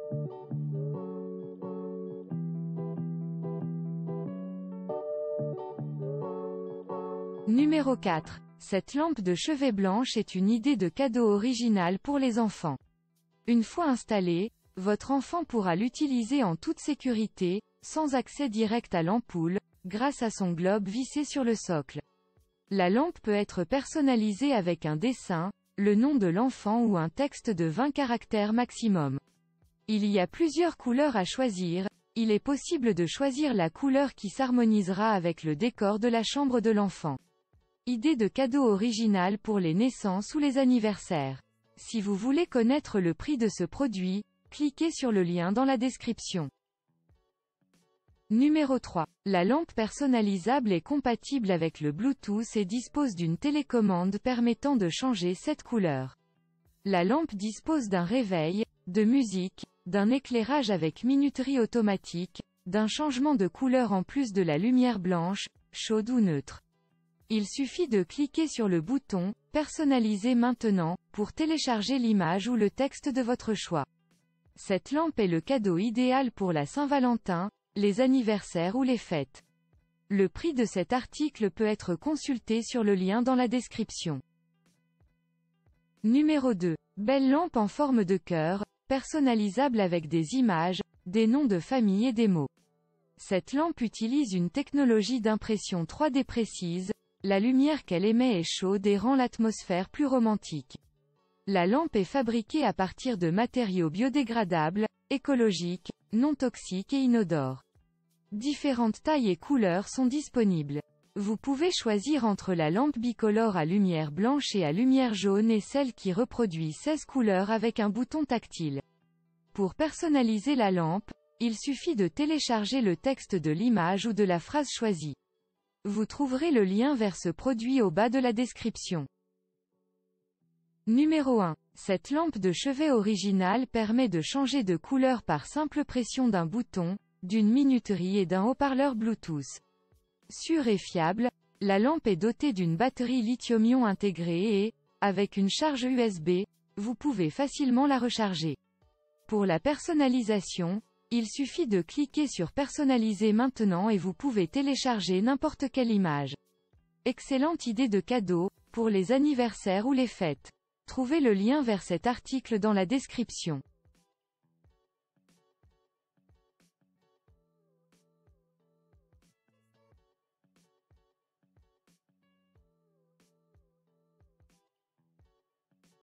Numéro 4. Cette lampe de chevet blanche est une idée de cadeau originale pour les enfants. Une fois installée, votre enfant pourra l'utiliser en toute sécurité, sans accès direct à l'ampoule, grâce à son globe vissé sur le socle. La lampe peut être personnalisée avec un dessin, le nom de l'enfant ou un texte de 20 caractères maximum. Il y a plusieurs couleurs à choisir, il est possible de choisir la couleur qui s'harmonisera avec le décor de la chambre de l'enfant. Idée de cadeau originale pour les naissances ou les anniversaires. Si vous voulez connaître le prix de ce produit, cliquez sur le lien dans la description. Numéro 3. La lampe personnalisable est compatible avec le Bluetooth et dispose d'une télécommande permettant de changer cette couleur. La lampe dispose d'un réveil, de musique, d'un éclairage avec minuterie automatique, d'un changement de couleur en plus de la lumière blanche, chaude ou neutre. Il suffit de cliquer sur le bouton « Personnaliser maintenant » pour télécharger l'image ou le texte de votre choix. Cette lampe est le cadeau idéal pour la Saint-Valentin, les anniversaires ou les fêtes. Le prix de cet article peut être consulté sur le lien dans la description. Numéro 2. Belle lampe en forme de cœur, personnalisable avec des images, des noms de famille et des mots. Cette lampe utilise une technologie d'impression 3D précise, la lumière qu'elle émet est chaude et rend l'atmosphère plus romantique. La lampe est fabriquée à partir de matériaux biodégradables, écologiques, non toxiques et inodores. Différentes tailles et couleurs sont disponibles. Vous pouvez choisir entre la lampe bicolore à lumière blanche et à lumière jaune et celle qui reproduit 16 couleurs avec un bouton tactile. Pour personnaliser la lampe, il suffit de télécharger le texte de l'image ou de la phrase choisie. Vous trouverez le lien vers ce produit au bas de la description. Numéro 1. Cette lampe de chevet originale permet de changer de couleur par simple pression d'un bouton, d'une minuterie et d'un haut-parleur Bluetooth. Sûre et fiable, la lampe est dotée d'une batterie lithium-ion intégrée et, avec une charge USB, vous pouvez facilement la recharger. Pour la personnalisation, il suffit de cliquer sur Personnaliser maintenant et vous pouvez télécharger n'importe quelle image. Excellente idée de cadeau, pour les anniversaires ou les fêtes. Trouvez le lien vers cet article dans la description.